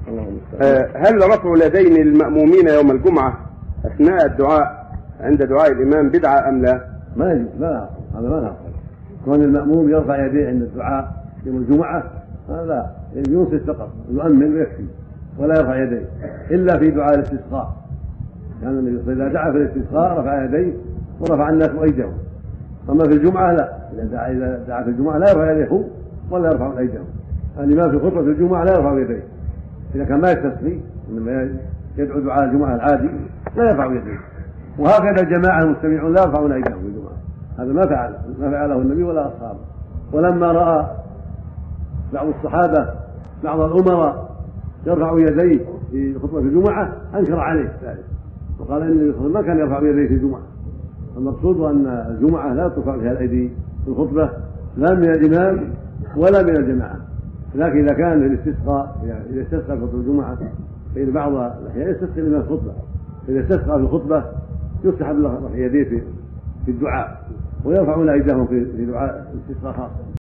هل رفع اليدين للمأمومين يوم الجمعة أثناء الدعاء عند دعاء الإمام بدعة أم لا؟ ما يجوز، لا، هذا ما نعرف. كون المأموم يرفع يديه عند الدعاء يوم الجمعة هذا ينصت فقط، يؤمن ويكفي ولا يرفع يديه إلا في دعاء الاستسقاء. كان النبي صلى الله عليه وسلم إذا دعا في الاستسقاء رفع يديه ورفع الناس أيديهم. أما في الجمعة لا، إذا دعا في الجمعة لا يرفع يديه ولا يرفع أيديهم. الإمام في خطبة الجمعة لا يرفع يديه إذا كان ما يستسقي، إنما يدعو دعاء الجمعة العادي لا يرفع يديه. وهكذا الجماعة المستمعون لا يرفعون أيديهم في الجمعة، هذا ما فعله النبي ولا أصحابه. ولما رأى بعض الصحابة بعض الأمراء يرفع يديه في خطبة الجمعة أنكر عليه ذلك وقال إن النبي صلى الله عليه وسلم ما كان يرفع يديه في الجمعة. المقصود أن الجمعة لا ترفع فيها الأيدي في الخطبة لا من الإمام ولا من الجماعة، لكن إذا كان الاستسقاء إذا استسقى في خطبة الجمعة فإن بعض الأحيان يستسقي من الخطبة، إذا استسقى في الخطبة يستحب له رفع يديه في الدعاء ويرفعون أيديهم في دعاء الاستسقاء خاصة.